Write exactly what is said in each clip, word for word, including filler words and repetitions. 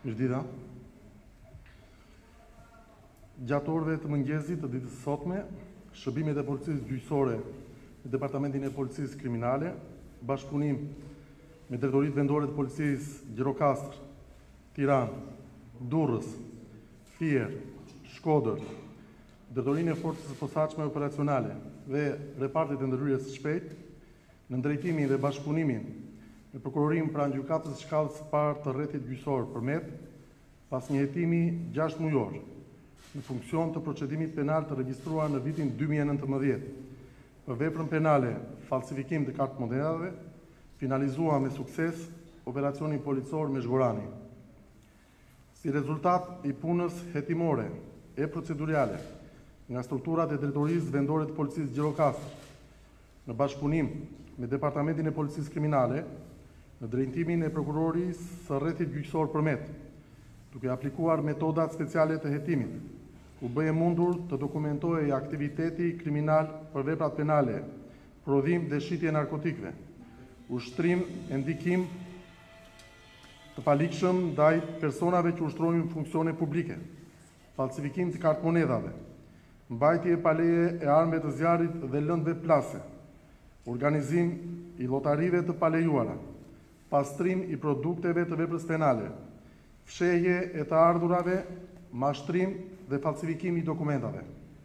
Mirëdita. Gjatë orëve të mëngjesit të ditës së sotme, shërbimet e policisë gjyqësore në Departamentin e Policisë Kriminale, bashkëpunim me drejtoritë vendore të policisë Gjirokastër, Tiranë, Durrës, Fier, Shkodër, drejtorinë e forcës së posaçme operacionale dhe repartit e ndërhyrjes së shpejtë, në drejtimin dhe bashkëpunimin me prokurorinë pranë gjykatës shkallës së parë të rrethit gjyqësor Përmet, pas një hetimi gjashtë mujor në funksion të procedimit penal të regjistruar në vitin dy mijë e nëntëmbëdhjetë për veprën penale falsifikim të kartë monedhave, finalizua me sukses operacionin policor me Zhgorani. Si rezultat i punës hetimore e proceduriale nga strukturat e drejtorisë vendore të policisë Gjirokastër, në bashkëpunim me Departamentin e Policisë Kriminale, në drejtimin e prokurorisë së rrethit gjyqësor Përmet, duke aplikuar metodat speciale të hetimit, u bëje mundur të dokumentohej aktiviteti kriminal për veprat penale, prodhim dhe shitje narkotikëve, ushtrim e ndikim të palikshëm ndaj personave që ushtrojnë funksione publike, falsifikim të kartë monedhave, mbajtje e paleje e armëve të zjarrit dhe lëndëve plase, organizim i llotarive të palejuara, pastrim i produkteve të veprës penale, fshehje e të ardhurave, mashtrim dhe falsifikim i dokumentave.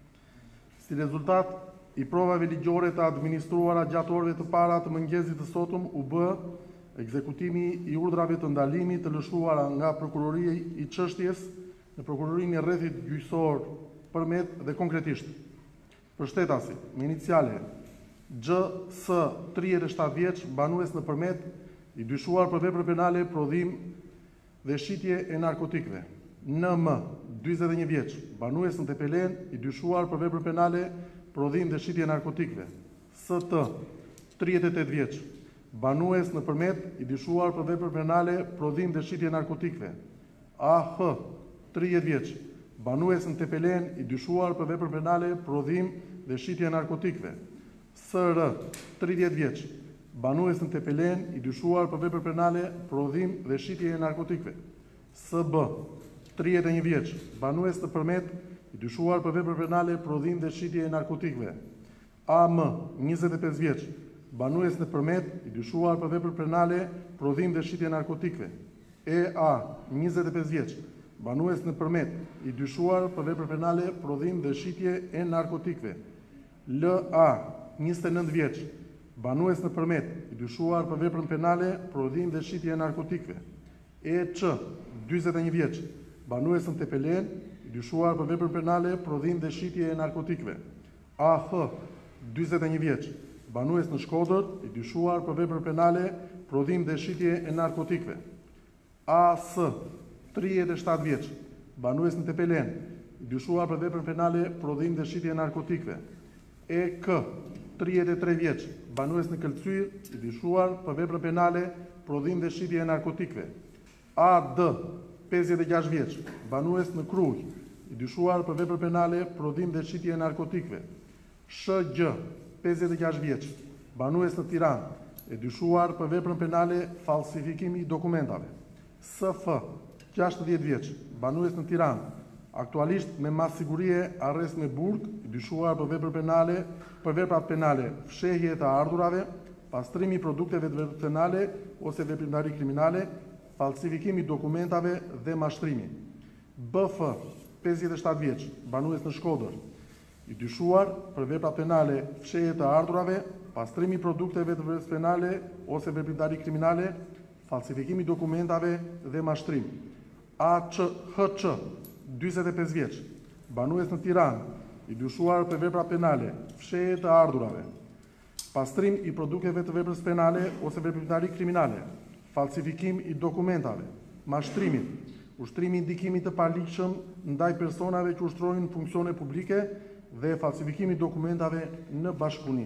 Si rezultat i provave ligjore të administruara gjatë orëve të para të mëngjesit të sotëm, u bë ekzekutimi i urdhrave të ndalimit të lëshuara nga prokuroria i çështjes në prokurorinë e rrethit gjyqësor Përmet dhe konkretisht përshtetasi me iniciale X S tridhjetë e shtatë vjeç, banues në Përmet, i dyshuar për vepër penale prodhim dhe shitje e narkotikëve. N M dyzet e një vjeç, banues në Tepelen, i dyshuar për vepër penale prodhim dhe shitje e narkotikëve. S T tridhjetë e tetë vjeç, banues në Përmet, i dyshuar për vepër penale prodhim dhe shitje e narkotikëve. A H tridhjetë vjeç, banues në Tepelen, i dyshuar për vepër penale prodhim dhe shitje e narkotikëve. S R tridhjetë vjeç, banues në Tepelen, i dyshuar për vepër penale prodhim dhe shitje e narkotikëve. S B tridhjetë e një vjeç, banues në Përmet, i dyshuar për vepër penale prodhim dhe shitje e narkotikëve. A M njëzet e pesë vjeç, banues në Përmet, i dyshuar për vepër penale prodhim dhe shitje e narkotikëve. E A njëzet e pesë vjeç, banues në Përmet, i dyshuar për vepër penale prodhim dhe shitje e narkotikëve. L A njëzet e nëntë vjeç, banues në Përmet, i dyshuar për veprën penale prodhim dhe shitje e narkotikëve. E Ç dyzet e një vjeç, banues në Tepelen, i dyshuar për veprën penale prodhim dhe shitje e narkotikëve. A H dyzet e një vjeç, banues në Shkodër, i dyshuar për veprën penale prodhim dhe shitje e narkotikëve. A S tridhjetë e shtatë vjeç, banues në Tepelen, i dyshuar për veprën penale prodhim dhe shitje e narkotikëve. E K tridhjetë e tre vjeç, banues në Këlqyr, i dyshuar për veprën penale prodhim dhe shitje e narkotikëve. A D pesëdhjetë e gjashtë vjeç, banues në Kruj, i dyshuar për veprën penale prodhim dhe shitje e narkotikëve. Sh G pesëdhjetë e gjashtë vjeç, banues në Tiranë, i dyshuar për veprën penale falsifikimi i dokumentave. S F gjashtëdhjetë vjeç, banues në Tiranë, aktualisht me mas sigurie arrest me burg, i dyshuar për vepër penale, për veprat penale, fshehje të ardhurave, pastrimi produkteve të veprës penale ose veprimtari kriminale, falsifikimi dokumentave dhe mashtrimi. B F pesëdhjetë e shtatë vjeç, banues në Shkodër, i dyshuar për veprat penale, fshehje të ardhurave, pastrimi produkteve të veprës penale ose veprimtari kriminale, falsifikimi dokumentave dhe mashtrim. A Ç H Ç dyzet e pesë vjeç, banues në Tiranë, i dyshuar për vepra penale, fshehje të ardhurave, pastrim i produkteve të veprës penale ose veprimtari kriminale, falsifikim i dokumentave, mashtrimit, ushtrimi i ndikimit të palikshëm ndaj personave që ushtrojnë funksione publike dhe falsifikimi i dokumentave në bashkëpunim.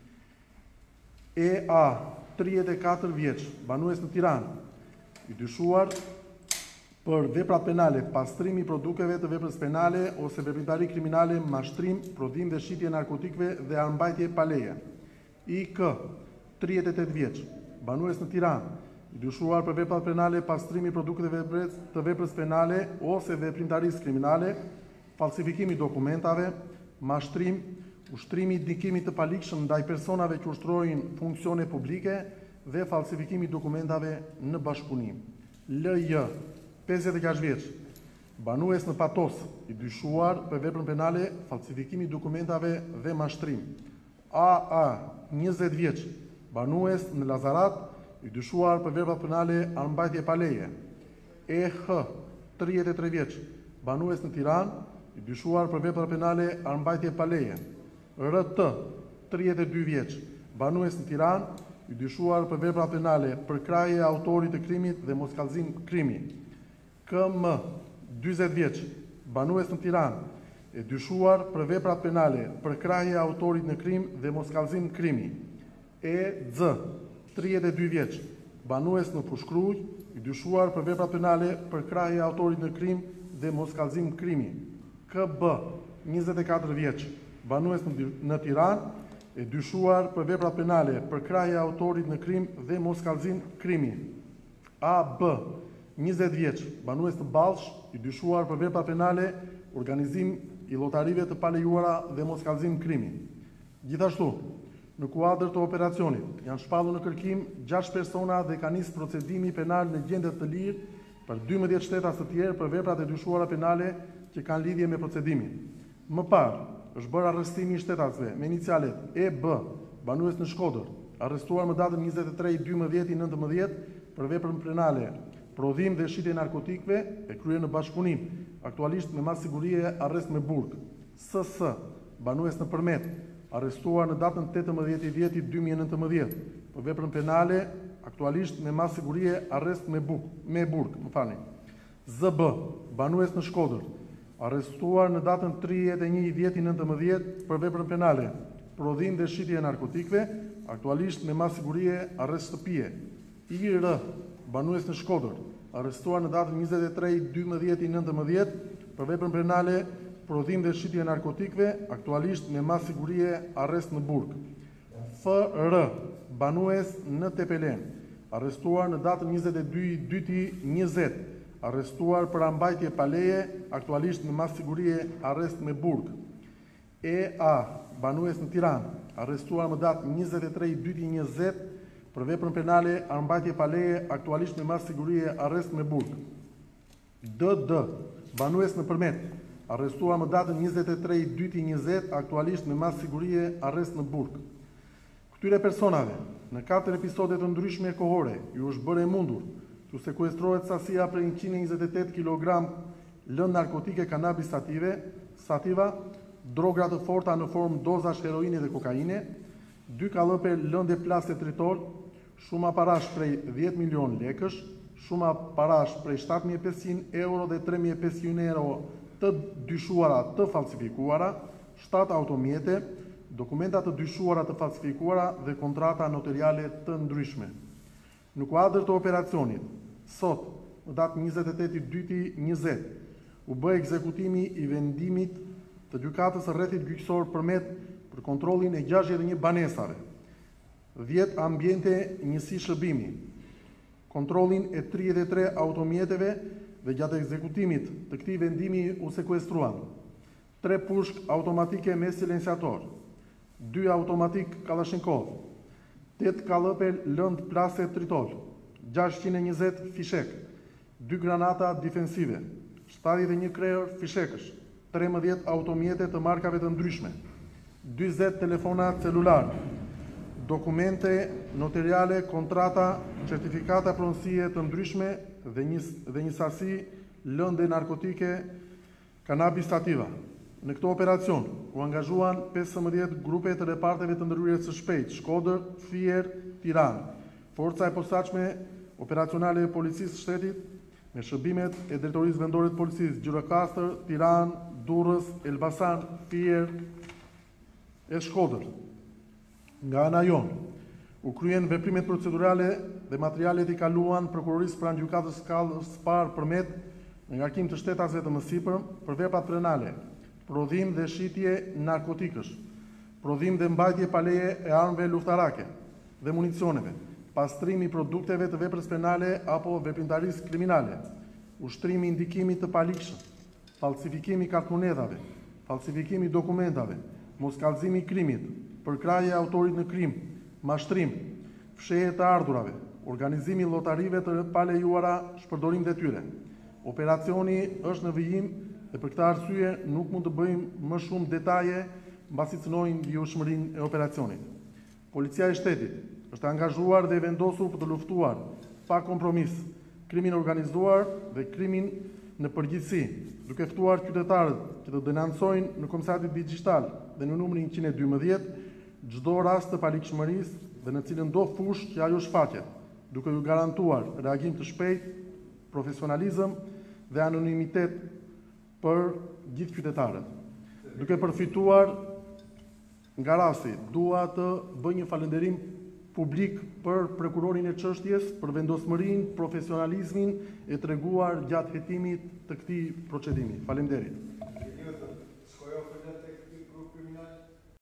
E A tridhjetë e katër vjeç, banues në Tiranë, i dyshuar për veprat penale, pastrimi i produkteve të veprës penale ose veprimtari kriminale, mashtrim, prodhim dhe shitje narkotikëve dhe armbajtje paleje. I K tridhjetë e tetë vjeç, banues në Tiranë, i dyshuar për veprat penale, pastrimi i produkteve të veprës penale ose veprimtarisë kriminale, falsifikimi i dokumentave, mashtrim, ushtrimi i ndikimit të palikshëm ndaj personave që ushtrojnë funksione publike dhe falsifikimi i dokumentave në bashkëpunim. L J, pesëdhjetë e gjashtë vjeç, banues në Patos, i dyshuar për veprën penale, falsifikimi i dokumentave dhe mashtrim. A A, njëzet vjeç, banues në Lazarat, i dyshuar për veprat penale armbajtje pa leje. E H, tridhjetë e tre vjeç, banues në Tiranë, i dyshuar për veprat penale armbajtje pa leje. R T, tridhjetë e dy vjeç, banues në Tiranë, i dyshuar për vepra penale për krahje e autorit të krimit dhe moskallëzim krimi. K M, dyzet vjeç, banues në Tiranë, e dyshuar për veprat penale për krahje e autorit në krim dhe moskallëzim krimi. E Z, tridhjetë e dy vjeç, banues në Pushkruj, i dyshuar për veprat penale për krahje e autorit në krim dhe moskallëzim krimi. K B, njëzet e katër vjeç, banues në Tiranë, e dyshuar për veprat penale për krahje e autorit në krim dhe moskallëzim krimi. A B, njëzet vjeç, banues në Ballsh, i dyshuar për veprat penale, organizim i llotarive të palejuara dhe moskallëzim krimi. Gjithashtu, në kuadër të operacionit, janë shpallur në kërkim gjashtë persona dhe ka nisë procedimi penal në gjendje të lirë për dymbëdhjetë shtetas të tjerë për veprat e dyshuara penale që kanë lidhje me procedimin. Më parë, është bërë arrestimi i shtetasve me inicialet E B, banues në Shkodër, arrestuar më datën njëzet e tre i dymbëdhjetë i nëntëmbëdhjetë për veprën penale, prodhim dhe shitje narkotikëve e kryer në bashkëpunim, aktualisht me mas sigurie arrest me burg. S S, banues në Përmet, arrestuar në datën tetëmbëdhjetë i dhjetë i dy mijë e nëntëmbëdhjetë për veprën penale, aktualisht me mas sigurie arrest me burg, me burg, më falni. Z B, banues në Shkodër, arrestuar në datën tridhjetë e një i dhjetë i nëntëmbëdhjetë për veprën penale, prodhim dhe shitje narkotikëve, aktualisht me mas sigurie arrest shtëpie. I R, banues në Shkodër, arrestuar në datën njëzet e tre i dymbëdhjetë i nëntëmbëdhjetë për veprën penale, prodhim dhe shitje narkotikëve, aktualisht me mas sigurie arrest në burg. F R, banues në Tepelen, arrestuar në datën njëzet e dy i dyti njëzet, arrestuar për ambajtje pa leje, aktualisht me mas sigurie arrest me burg. E A, banues në Tiranë, arrestuar më datë njëzet e tre i dyti njëzet për veprën penale ambajtje pa leje, aktualisht me mas sigurie arrest me burg. D D, banues në Përmet, arrestuar më datën njëzet e tre i dyti njëzet, aktualisht me mas sigurie arrest në burg. Këtyre personave, në katër episodet të ndryshme kohore, ju është bërë e mundur të sekuestrohet sasia prej njëqind e njëzet e tetë kilogram lëndë narkotike kanabis sative, sativa, drogra të forta në formë dozash heroine dhe kokaine, dy kallëpe lëndë plase tritol, shuma parash prej dhjetë milion lekësh, shuma parash prej shtatë mijë e pesëqind euro dhe tre mijë e pesëqind euro të dyshuara të falsifikuara, shtatë automjete, dokumenta të dyshuara të falsifikuara dhe kontrata notariale të ndryshme. Në kuadër të operacionit, sot, në datë njëzet e tetë i dyti njëzet, u bë ekzekutimi i vendimit të gjykatës së rrethit gjyqësor Përmet për kontrollin e gjashtëdhjetë e një banesave, dhjetë ambiente njësi shërbimi, kontrollin e tridhjetë e tre automjeteve dhe gjatë ekzekutimit të këtij vendimi u sekuestruan tre pushk automatike me silenciator, dy automatik Kalashnikov, tetë kallëpe lëndë plase tritol, gjashtëqind e njëzet fishek, dy granata defensive, shtatëdhjetë e një krejër fishekësh, trembëdhjetë automjete të markave të ndryshme, dyzet telefona celular, dokumente notariale, kontrata, certifikata pronësie të ndryshme dhe një, dhe një sasi lënde narkotike kanabis sativa. Në këto operacion u angazhuan pesëmbëdhjetë grupe të reparteve të ndërhyrjes së shpejtë, Shkodër, Fier, Tiranë, forca e posaçme operacionale e policisë së shtetit me shërbimet e drejtorisë vendore të policisë Gjirokastër, Tiranë, Durrës, Elbasan, Fier e Shkodër. Nga ana jonë, u kryen veprimet procedurale dhe materialet i kaluan prokurorisë pranë gjykatës Kallës së Parë Përmet në ngarkim të shtetasve të mësipër për veprat penale, prodhim dhe shitje narkotikësh, prodhim dhe mbajtje pa leje e armëve luftarake dhe municioneve, pastrimi i produkteve të veprës penale apo veprimtarisë kriminale, ushtrimi i ndikimit të palikshëm, falsifikimi i kartmonedhave, falsifikimi i dokumentave, moskallëzimi i krimit, përkraje e autorit në krim, mashtrim, fshehje të ardhurave, organizimi i llotarive të palejuara shpërdorim detyre. Operacioni është në vijim dhe për këtë arsye nuk mund të bëjmë më shumë detaje mbasi cënojmë vijshmërinë e operacionit. Policia e shtetit është angazhuar dhe vendosur për të luftuar pa kompromis krimin organizuar dhe krimin në përgjithësi, duke ftuar qytetarët që të denancojnë në Komisariatin Digital dhe në numrin njëqind e dymbëdhjetë çdo rast të palikshmërisë dhe në cilën do fush që ajo shfaqet, duke ju garantuar reagim të shpejtë, profesionalizëm dhe anonimitet për gjithë qytetarët. Duke përfituar nga rasti, dua të bëj një falënderim publik për prokurorin e çështjes për vendosmërinë, profesionalizmin e treguar gjatë hetimit të këtij procedimi. Faleminderit.